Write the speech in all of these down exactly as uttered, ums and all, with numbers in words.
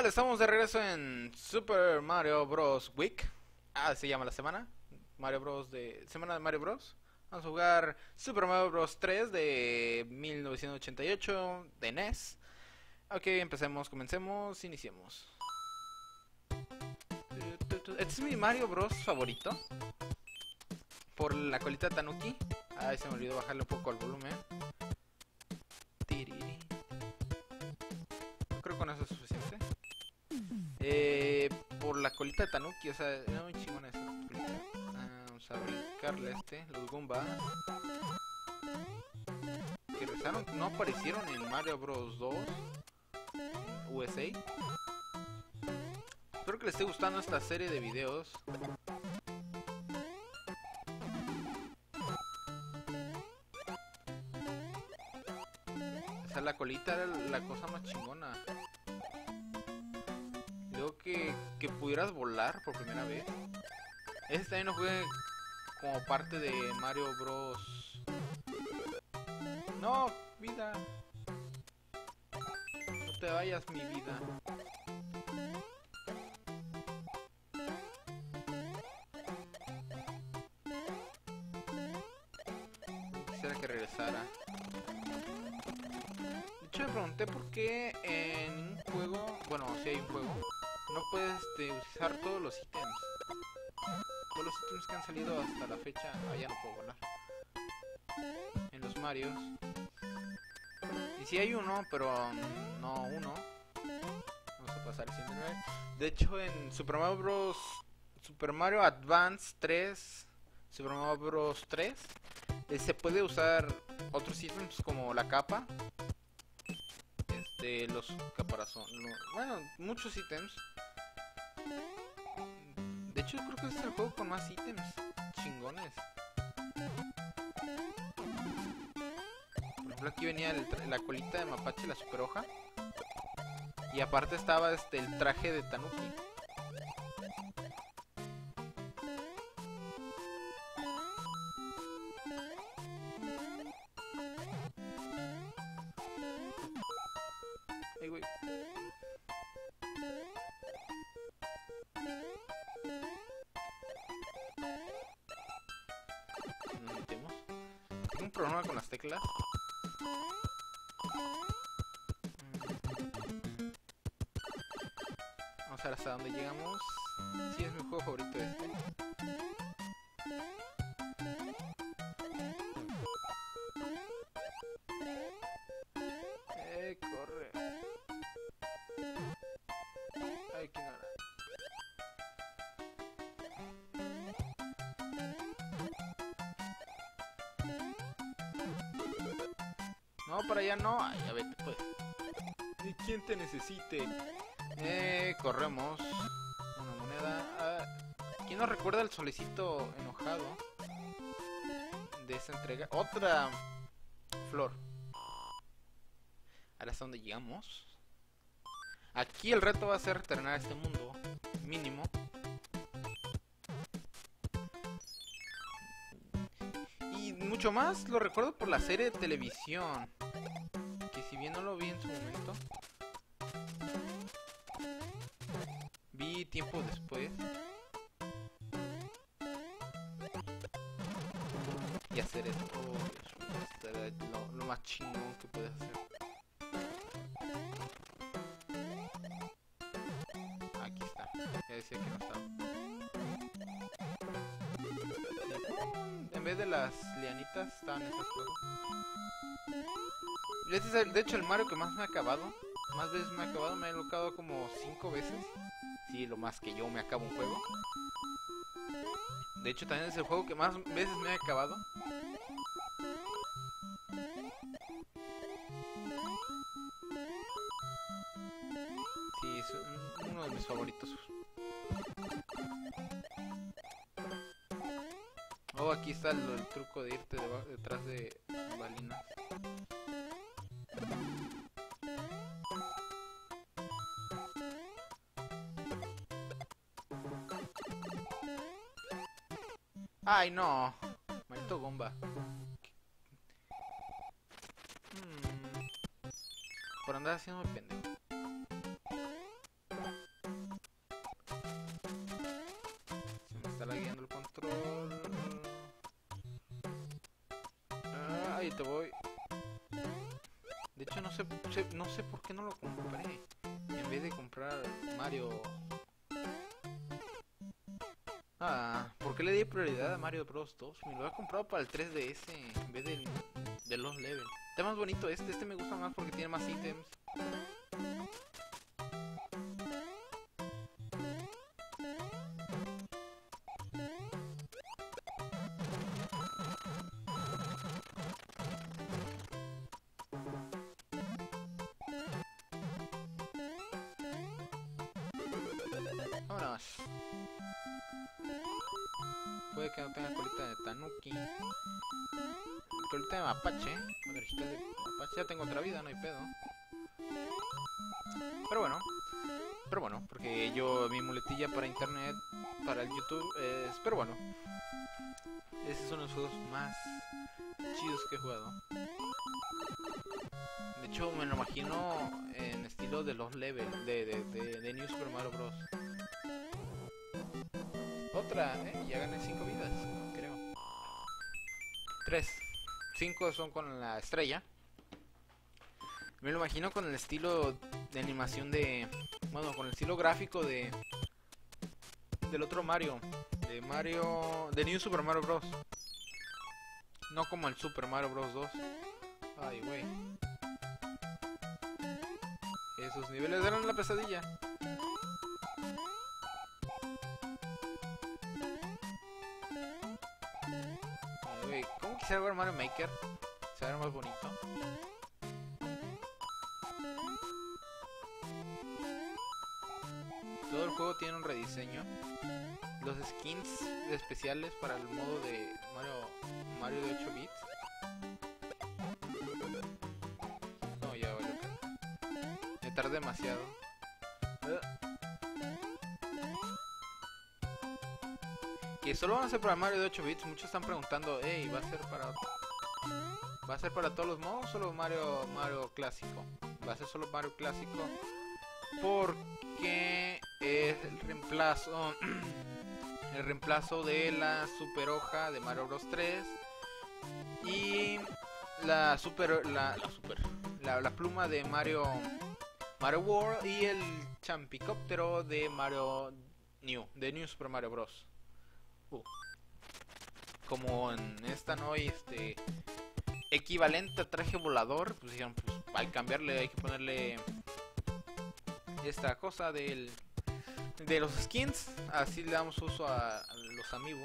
Estamos de regreso en Super Mario Bros. Week. Ah, se llama la semana. Mario Bros. de Semana de Mario Bros. Vamos a jugar Super Mario Bros. tres de mil novecientos ochenta y ocho de N E S. Ok, empecemos, comencemos, iniciemos. Este es mi Mario Bros. Favorito. Por la colita de Tanuki. Ay, se me olvidó bajarle un poco al volumen. Tiriri. No creo que con eso es suficiente. Eh, por la colita de Tanuki, o sea, era muy chingona esa colita. Ah, vamos a brincarle a este, los Goombas. Que regresaron, no aparecieron en Mario Bros. dos U S A. Espero que les esté gustando esta serie de videos. O sea, la colita era la cosa más chingona. Luego que, que pudieras volar por primera vez. Este también lo jugué como parte de Mario Bros. No, vida. No te vayas, mi vida. Quisiera que regresara. De hecho, me pregunté por qué en un juego, bueno, si hay un juego, no puedes este, usar todos los ítems. Todos los ítems que han salido hasta la fecha. Ah, ya no puedo volar. En los Marios. Y si hay uno, pero no uno. Vamos a pasar al siguiente nivel. De hecho, en Super Mario Bros. Super Mario Advance tres, Super Mario Bros. tres, eh, se puede usar otros ítems como la capa. Este, los caparazones. Bueno, muchos ítems. De hecho, creo que es el juego con más ítems chingones. Por ejemplo, aquí venía el la colita de mapache, la super hoja. Y aparte estaba este el traje de Tanuki. Ay, güey. Nos metemos. Tengo un problema con las teclas. Vamos a ver hasta dónde llegamos. Sí, es mi juego favorito este. Eh, corre. Ay, que nada. No, para allá no. Ay, ya vete, pues. ¿Y quién te necesite? Eh, corremos. Una moneda. Ah, ¿quién nos recuerda el solecito enojado de esa entrega? Otra flor. Ahora es donde llegamos. Aquí el reto va a ser terminar este mundo mínimo. Y mucho más lo recuerdo por la serie de televisión, que si bien no lo vi en su momento, vi tiempo después. Y hacer esto, esto era lo, lo más chingón que puedes hacer. Aquí está, ya decía que no estaba. En vez de las lianitas estaban esas cosas. Este es el, de hecho el Mario que más me ha acabado. Más veces me ha acabado, me ha acabado como cinco veces. Sí, lo más que yo me acabo un juego. De hecho también es el juego que más veces me ha acabado. Sí, es uno de mis favoritos. Oh, aquí está el, el truco de irte de, detrás de balinas. Ay, no. Maldito Gomba. Hmm. Por andar haciendo el pendejo. hecho no sé, sé- no sé por qué no lo compré. En vez de comprar Mario... Ah, ¿por qué le di prioridad a Mario Bros dos? Me lo había comprado para el tres D S en vez del, de los Level. Está más bonito este, este me gusta más porque tiene más ítems. Vámonos. Puede que no tenga colita de tanuki. Colita de mapache. Orejitas de mapache. Ya tengo otra vida, no hay pedo. Pero bueno. Pero bueno, porque yo, mi muletilla para internet, para el YouTube es... Pero bueno. Esos son los juegos más chidos que he jugado. De hecho, me lo imagino en estilo de los Level, de, de, de, de New Super Mario Bros. Otra, ¿eh? Ya gané cinco vidas, creo. Tres. Cinco son con la estrella. Me lo imagino con el estilo de animación de... Bueno, con el estilo gráfico de... Del otro Mario. De Mario... De New Super Mario Bros. No como el Super Mario Bros. dos. Ay, güey. Esos niveles eran la pesadilla. Ay, güey. ¿Cómo quisiera ver Mario Maker? Se ve más bonito. Todo el juego tiene un rediseño. Los skins especiales para el modo de Mario, Mario de ocho bits. No, ya vale. Me tardé demasiado. Que solo van a ser para Mario de ocho bits. Muchos están preguntando, hey, ¿va a ser para ¿va a ser para todos los modos o solo Mario, Mario clásico? Va a ser solo Mario clásico porque es el reemplazo el reemplazo de la super hoja de Mario Bros tres y la super la, la super la, la pluma de Mario Mario World y el champicóptero de Mario New de New Super Mario Bros. Uh. Como en esta no hay este equivalente a traje volador, pues dijeron, pues al cambiarle hay que ponerle esta cosa del de los skins, así le damos uso a, a los amiibo.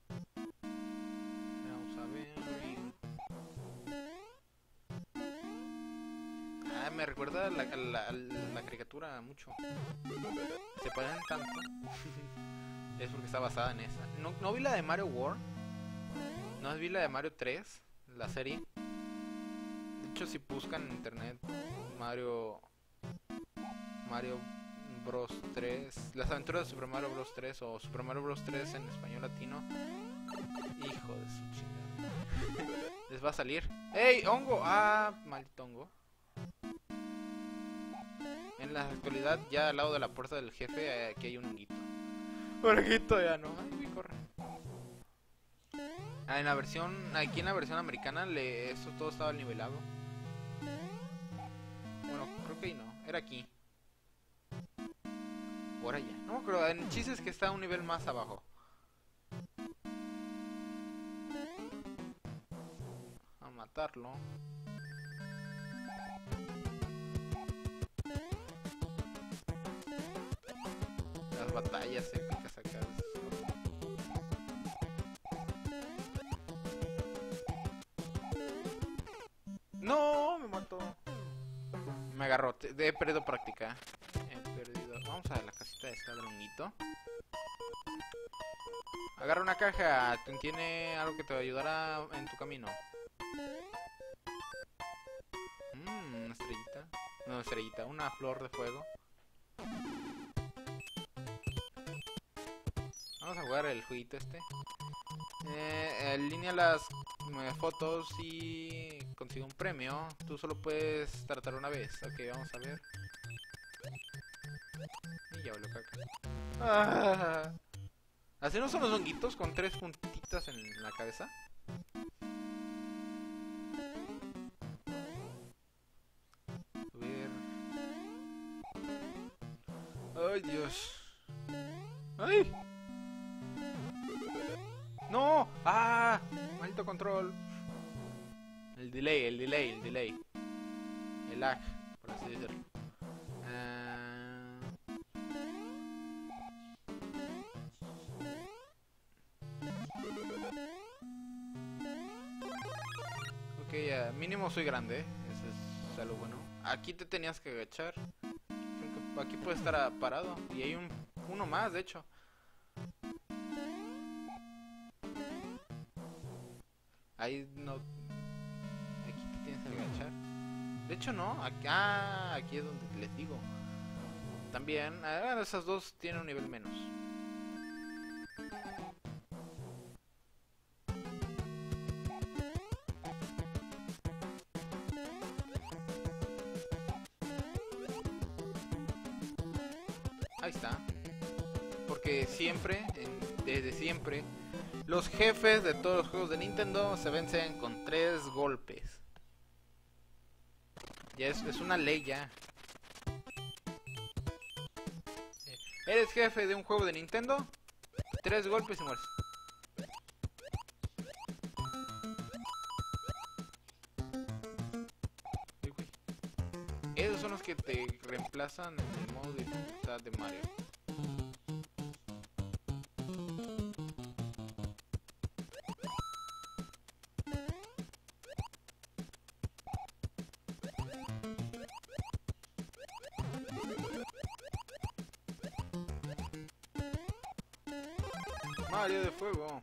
Vamos a ver. Ah, me recuerda a la, a la, a la caricatura mucho. Se parecen tanto. Es porque está basada en esa. No, no vi la de Mario World. No vi la de Mario tres, la serie. De hecho, si buscan en internet Mario Mario Bros tres, las aventuras de Super Mario Bros tres o Super Mario Bros tres en español latino, hijo de su chingada, les va a salir. ¡Ey, hongo! ¡Ah, maldito hongo! En la actualidad, ya al lado de la puerta del jefe, aquí hay un honguito. Un honguito ya no. Ay, güey, corre. Ah, en la versión, aquí en la versión americana, le, eso todo estaba nivelado. Bueno, creo que ahí no, era aquí. Por allá, no me acuerdo, el chiste es que está a un nivel más abajo. A matarlo. Las batallas épicas acá. No, me mató. Me agarró, he perdido práctica. He perdido. Vamos a la casita de esta honguito. Agarra una caja, tiene algo que te ayudará en tu camino. Mmm, una estrellita. No, estrellita, una flor de fuego. Vamos a jugar el jueguito este. Eh, alinea las eh, fotos y consigue un premio. Tú solo puedes tratar una vez. Ok, vamos a ver. Y ya valió caca. Ah. ¿Así no son los honguitos con tres puntitas en la cabeza? Ay, Dios. ¡Ay! ¡No! ¡Ah! Maldito control. El delay, el delay, el delay. El lag, por así decirlo. Uh... Ok, ya. Uh, mínimo soy grande, ¿eh? Eso es algo bueno. Aquí te tenías que agachar. Creo que aquí puede estar parado. Y hay un uno más, de hecho. Ahí no... Aquí te tienes que agachar. De hecho no, aquí, ah, aquí es donde les digo. También, ah, esas dos tienen un nivel menos. Ahí está. Porque siempre, desde siempre, los jefes de todos los juegos de Nintendo se vencen con tres golpes. Ya es, es una ley ya. Eres jefe de un juego de Nintendo, tres golpes y mueres. Esos son los que te reemplazan en el modo de dificultad de Mario. Mario de fuego.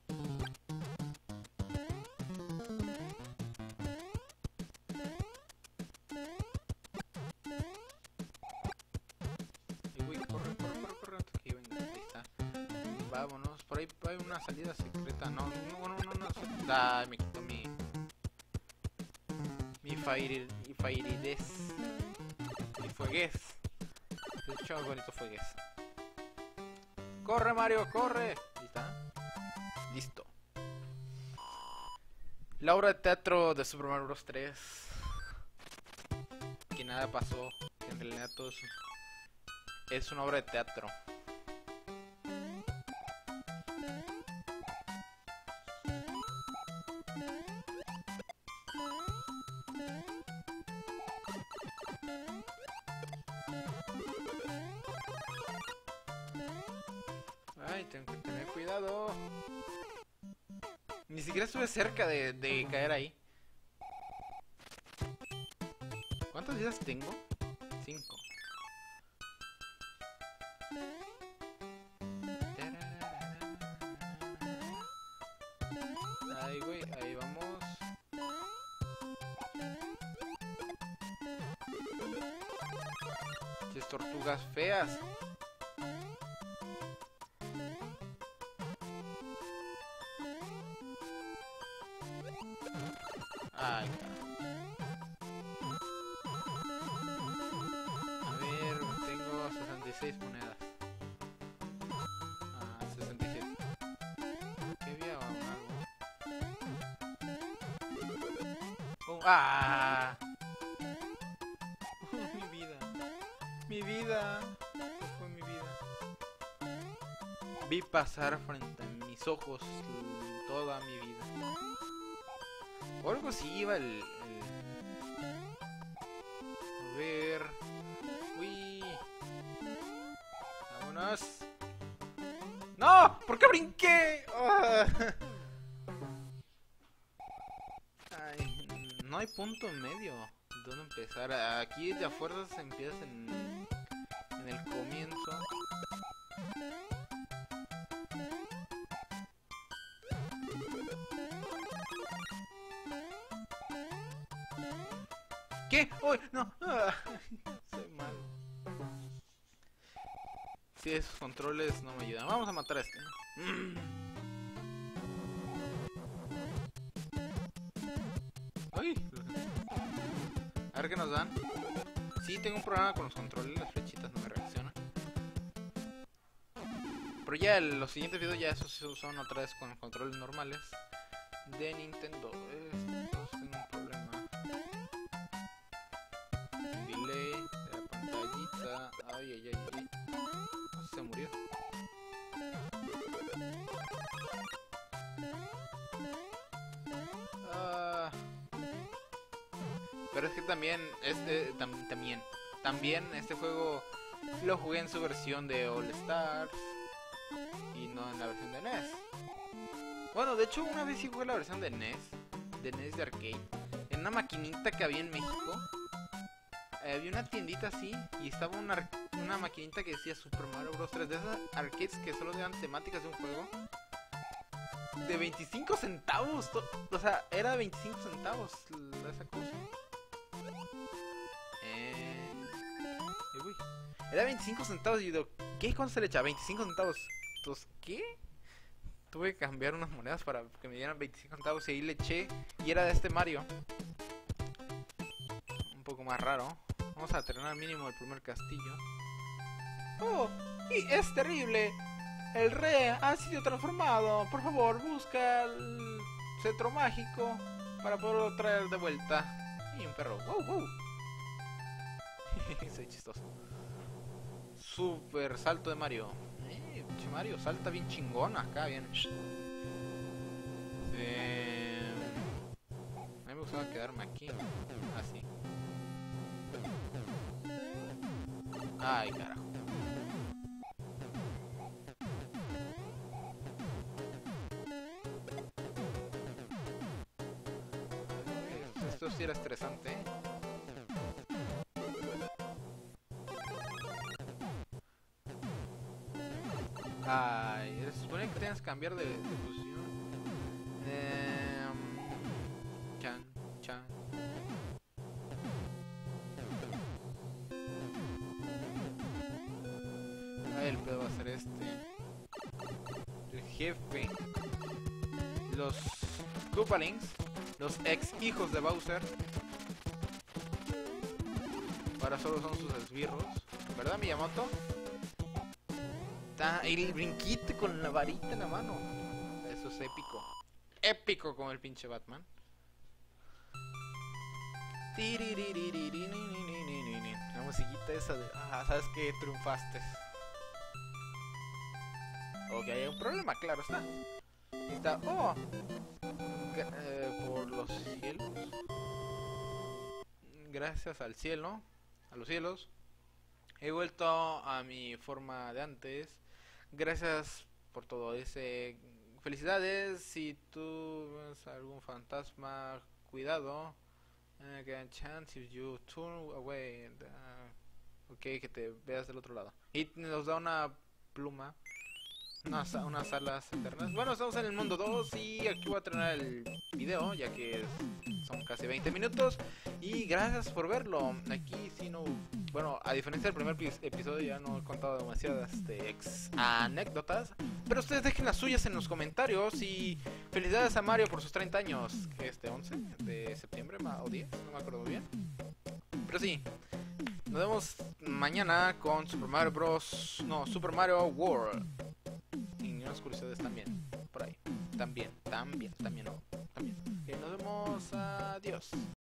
Y uy, corre, corre, corre, corre. Aquí venga, ahí está. Vámonos. Por ahí hay una salida secreta. No, no, no, no, no. Ah, me quitó mi. Mi fire. Mi fairidez. Mi fueguez. De hecho, es bonito fueguez. Corre, Mario, corre. Listo. La obra de teatro de Super Mario Bros. tres. Que nada pasó. Que en realidad todo es, es una obra de teatro. Ay, tengo que tener cuidado. Ni siquiera estuve cerca de, de caer ahí. ¿Cuántas vidas tengo? Cinco. Ahí, güey, ahí vamos. Estas tortugas feas. Ay, a ver, tengo sesenta y seis monedas. Ah, sesenta y siete. ¿Qué había algo? Oh, ¡ah! Oh, mi vida. Mi vida. ¿Qué fue mi vida? Vi pasar frente a mis ojos toda mi vida. O algo así iba el, el... A ver... Uy... Vámonos. ¡No! ¿Por qué brinqué? Oh. Ay, no hay punto en medio. ¿Dónde empezar? Aquí de a fuerzas empiezas en, en el comienzo. ¿Qué? ¡Uy! ¡No! Ah, soy malo. Sí, esos controles no me ayudan. Vamos a matar a este. Mm. ¡Ay! A ver qué nos dan. Sí, tengo un problema con los controles. Las flechitas no me reaccionan. Pero ya los siguientes videos ya esos son otra vez con controles normales de Nintendo. Estos tengo un problema. Delay de la pantallita. Ay, ay, ay, ay. Pero es que también, este, tam- también, también este juego lo jugué en su versión de All Stars y no en la versión de N E S. Bueno, de hecho una vez sí jugué la versión de N E S, de N E S de arcade, en una maquinita que había en México. Eh, había una tiendita así y estaba una, una maquinita que decía Super Mario Bros. tres, de esas arcades que solo dan temáticas de un juego. De veinticinco centavos, o sea, era de veinticinco centavos esa cosa. Eh... Uy. Era veinticinco centavos y yo, ¿qué? ¿Cuánto se le echa? veinticinco centavos. Entonces, ¿qué? Tuve que cambiar unas monedas para que me dieran veinticinco centavos y ahí le eché. Y era de este Mario. Un poco más raro. Vamos a terminar mínimo el primer castillo. ¡Oh! ¡Y es terrible! El rey ha sido transformado. Por favor, busca el cetro mágico para poderlo traer de vuelta. Y un perro. ¡Wow, wow! Soy chistoso. Super salto de Mario. Eh, Mario salta bien chingón acá, bien. Eh, a mí me gustaba quedarme aquí. Así. Ay, carajo. Esto sí era estresante. Ay, se supone que tienes que cambiar de, de posición. Eh, chan, chan. Ay, el pedo va a ser este. El jefe. Los Koopalings, los ex hijos de Bowser. Ahora solo son sus esbirros. ¿Verdad, Miyamoto? Está el brinquite con la varita en la mano. Eso es épico. Épico como el pinche Batman. La musiquita esa de... Ah, sabes que triunfaste. Ok, hay un problema, claro está. Y está... Oh, eh, por los cielos. Gracias al cielo, a los cielos, he vuelto a mi forma de antes. Gracias por todo ese. Felicidades. Si tú ves algún fantasma, cuidado. Uh, get a chance if you turn away. Uh, ok, que te veas del otro lado. Y nos da una pluma. Unas, unas alas eternas. Bueno, estamos en el mundo dos y aquí voy a terminar el video, ya que es, son casi veinte minutos. Y gracias por verlo. Aquí sí no... Bueno, a diferencia del primer episodio ya no he contado demasiadas este, ex anécdotas. Pero ustedes dejen las suyas en los comentarios. Y felicidades a Mario por sus treinta años. Que este once de septiembre o diez, no me acuerdo bien. Pero sí, nos vemos mañana con Super Mario Bros. No, Super Mario World. Curiosidades también, por ahí. También, también, también, no, también. Y nos vemos, adiós.